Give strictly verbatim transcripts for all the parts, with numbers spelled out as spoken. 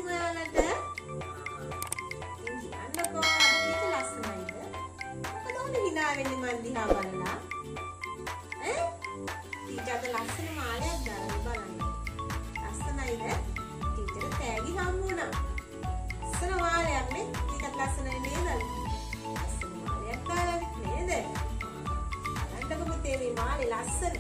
ඉතින් ඔයාලට ඉතින් කියන්නකෝ අපිට ලස්සනයිද? මොකද ඕනේ hina වෙන්නේ මන් දිහා බලලා? ඈ? ටීචර්ට ලස්සන මාලයක් දාලා බලන්න. ලස්සනයිද? ටීචර් තෑගි හම්බුණා. ලස්සන මාලයක් නේ. ටිකක් ලස්සනයි නේද? ලස්සන මාලයක් දාලා නේද? බලන්නකෝ පුතේ මේ මාලේ ලස්සන.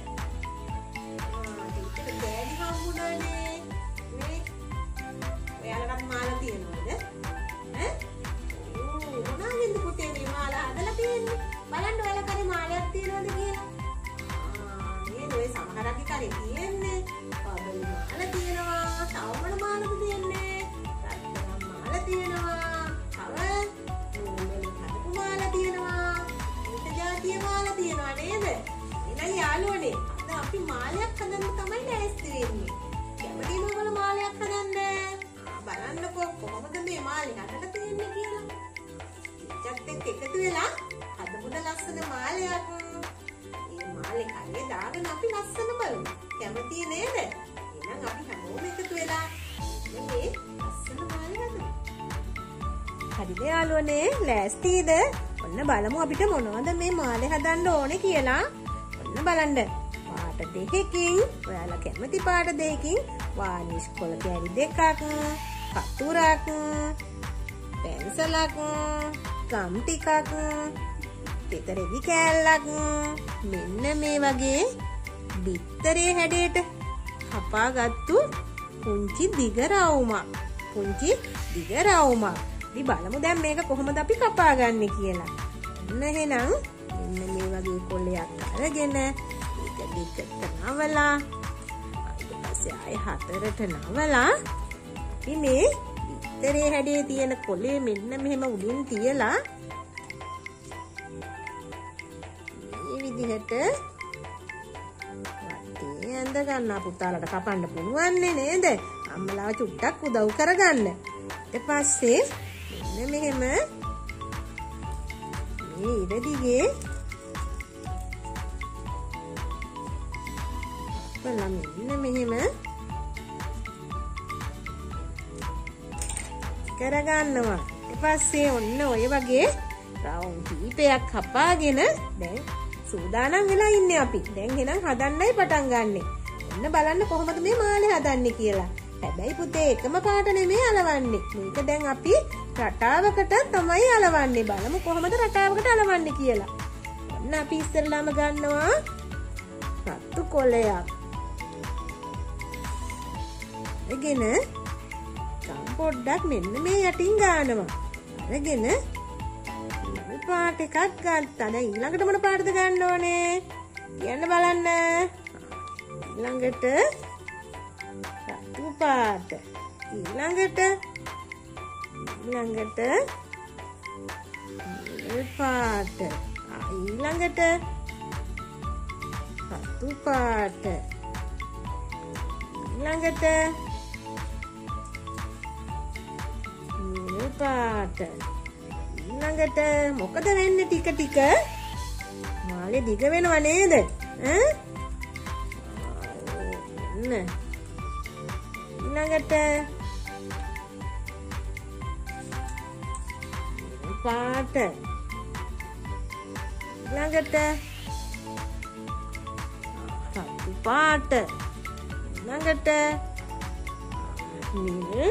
ආ ටීචර් තෑගි හම්බුණානේ. නේ? ඔයාලටත් මාලා තියෙනවද? ඈ? ඕ මොනවාද පුතේ මේ මාලා හදලා තියෙන්නේ? බලන්න ඔයාලා කරේ මාලයක් තියෙනවද කියලා. ආ නේද ඔය සමහරක්ගේ කරේ තියෙන්නේ. පබලි මාලා තියෙනවා. තව මොන මාලාද තියෙන්නේ? රත්තරන් මාලා තියෙනවා. තව නූලෙන් හදපු මාලා තියෙනවා. ඊට ජාතිය මාලා තියෙනවා නේද? එහෙනම් යාළුවනේ අද අපි මාලයක් හදන්න තමයි ලෑස්ති වෙන්නේ. කැමතිද ඔයාලා මාලයක් හදන්න? බලන්නකෝ කොහොමද මේ මාලේ හදලා තියෙන්නේ කියලා. ටීචර්ත් එක්ක එකතු වෙලා හදමුද ලස්සන මාලයක්. මේ මාලේ කරේ දාගෙන අපි ලස්සන බලමු. කැමති නේද? එහෙනම් අපි හැමෝම එකතු වෙලා මේ ලස්සන මාලේ හදමු. හරිද යාළුවනේ? ලෑස්තිද? ඔන්න බලමු අපිට මොනවද මේ මාලේ හදන්න ඕනේ කියලා. ඔන්න බලන්න. පාට දෙකකින් ඔයාලා කැමති පාට දෙකකින් වානිෂ් කොළ කැරි දෙකක්, කතුරක්, පෙන්සලක්, ගම් ටිකක්, තෙතරෙදි කෑල්ලක් මෙන්න මේ වගේ බිත්තරේ හැඩයට කපාගත්තු පුංචි දිග රවුමක්. පුංචි දිග රවුමක්. ඉතින් බලමු දැන් මේක කොහොමද අපි කපාගන්නේ කියලා. ඔන්න එහෙනම් මෙන්න මේ වගේ කොළයක් අරගෙන ඒක දෙකට නවලා ඊට පස්සේ ආයෙ හතරට නවලා අපි මේ බිත්තරේ හැඩේ තියෙන කොළේ මෙන්න මෙහෙම උඩින් තියලා මේ විදිහට වටේ ඇඳ ගන්න. පුතාලට කපන්න පුළුවන් නේද? අම්මලාව චුට්ටක් උදව් කරගන්න. ඊට පස්සේ මෙන්න මෙහෙම මේ ඉර දිගේ බලන්න මෙන්න මෙහෙම කරගන්නවා. ඊට පස්සේ ඔන්න ඔය වගේ රවුම් කීපයක් කපාගෙන දැන් සූදානම් වෙලා ඉන්නේ අපි. දැන් එහෙනම් හදන්නයි පටන් ගන්නෙ. ඔන්න බලන්න කොහොමද මේ මාලේ හදන්නේ කියලා. හැබැයි පුතේ එකම පාට නෙමෙයි අලවන්නේ. මේක දැන් අපි රටාවකට තමයි අලවන්නේ. බලමු කොහොමද රටාවකට අලවන්නේ කියලා. ඔන්න අපි ඉස්සෙල්ලාම ගන්නවා රතු කොළයක්. එගෙන ගම් පොඩ්ඩක් මෙන්න මේ යටින් ගන්නවා. අරගෙන මේ පාට එකක් ගත්තා. දැන් ඊළඟට මොන පාටද ගන්න ඕනේ? කියන්න බලන්න. ඊළඟට රතු පාට. ඊළඟට ඊළඟට නිල් පාට. ඊළඟට රතු පාට. ඊළඟට නිල් පාට. ඊළඟට මොකද වෙන්නේ ටික ටික? මාලේ දිග වෙනව නේද? ඈ? නේ. ඊළඟට නිල් පාට. ඊළඟට රතු පාට. ඊළඟට නිල්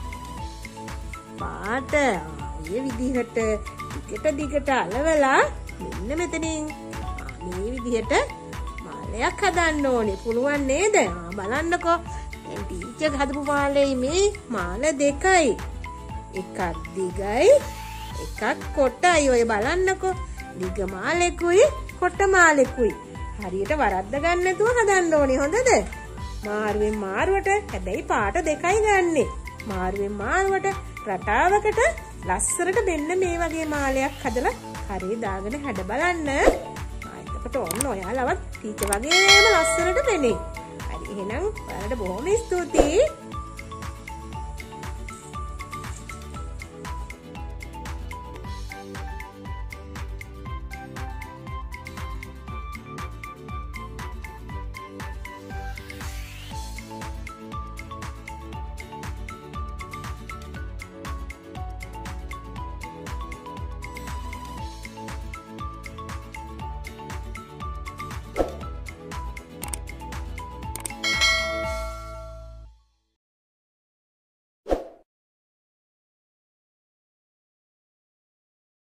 පාට. මේ විදිහට දිගට දිගට අලවලා මෙන්න මෙතනින් මේ විදිහට මාලයක් හදන්න ඕනේ. පුළුවන් නේද? බලන්නකෝ. දැන් ටීචර් හදපු මාලේ මේ මාල දෙකයි. එකක් දිගයි එකක් කොටයි. ඔය බලන්නකෝ. දිග මාලෙකුයි කොට මාලෙකුයි. හරියට වරද්ද ගන්න නැතුව හදන්න ඕනේ. හොඳද? මාරුවෙන් මාරුවට හැබැයි පාට දෙකයි ගන්නෙ. මාරුවෙන් මාරුවට රටාවකට ලස්සනට මෙන්න මේ වගේ මාලයක් හදලා කරේ දාගෙන හැඩ බලන්න. එතකොට ඔන්න ඔයාලවත් ටීචර් වගේම ලස්සනට වෙන්නේ. හරි එහෙනම් ඔයාලට බොහොම ස්තුතියි.